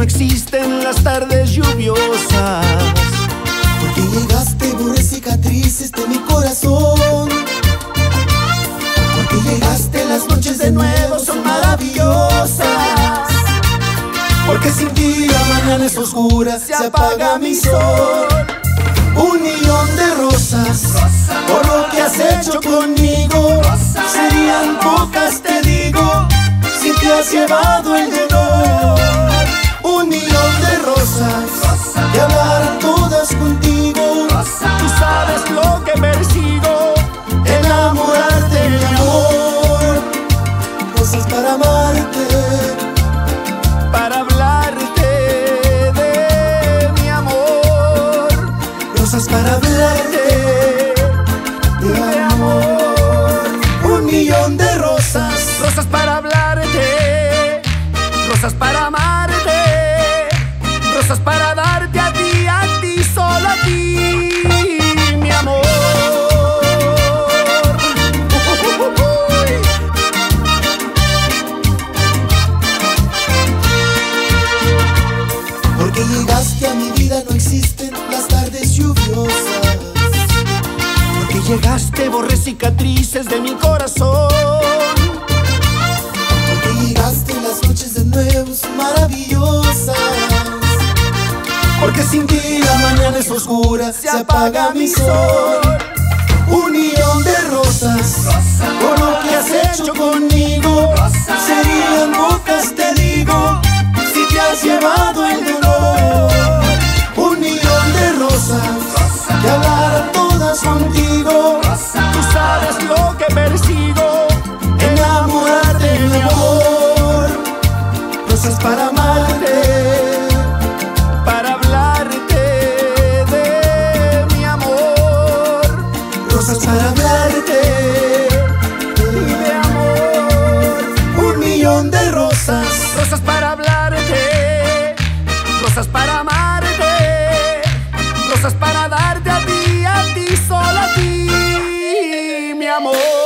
no existen las tardes lluviosas. Porque llegaste, borré cicatrices de mi corazón. Porque llegaste, las noches de nuevo son maravillosas. Porque sin ti la mañana es oscura, se apaga mi sol. 1.000.000 de rosas por lo que has hecho conmigo. Serían pocas, te digo, si te has llevado el dolor. 1.000.000 de rosas que hablarán todas contigo. Tú sabes lo que persigo, enamorarte, mi amor. Rosas para amarte, para hablarte de mi amor. rosas para hablarte de amor. 1.000.000 de rosas, Rosas para hablarte, rosas para amarte, rosas para darte a ti, solo a ti, mi amor. porque llegaste a mi vida, no existen las tardes lluviosas. Porque llegaste, borré cicatrices de mi corazón. Porque llegaste, las noches de nuevo son maravillosas. Porque sin ti la mañana es oscura, se apaga mi sol. 1.000.000 de rosas por lo que has hecho conmigo. Serían pocas, te digo, si te has llevado el dolor. 1.000.000 de rosas que hablarán todas contigo. Tú sabes lo que persigo, Enamorarte, mi amor. Rosas para amarte, para hablarte de mi amor. rosas para hablarte De amor. 1.000.000 de rosas, Rosas para hablarte, rosas para amarte, rosas para darte a ti, solo a ti, mi amor.